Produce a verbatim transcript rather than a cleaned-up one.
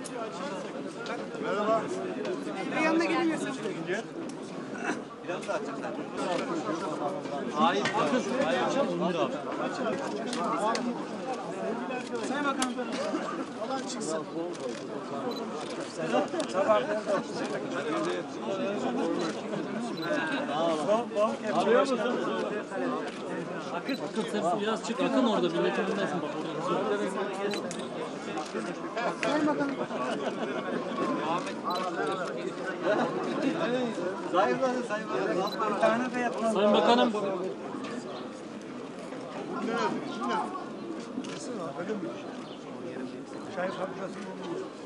Merhaba. Ve yanına geliyorsun. Biraz daha açacaklar. Hayır, bakın. Hayır, açalım. Sayın Bakanım. Alan çıksın. Arıyor musun? Akın. Akın sen biraz çık. Akın orada. Milletin önündesin bak orada. Sayın Bakanım. Sayın Bakanım, Sayın Bakanım. Bir tane de yapalım. Sayın Bakanım. Çay fabrikasının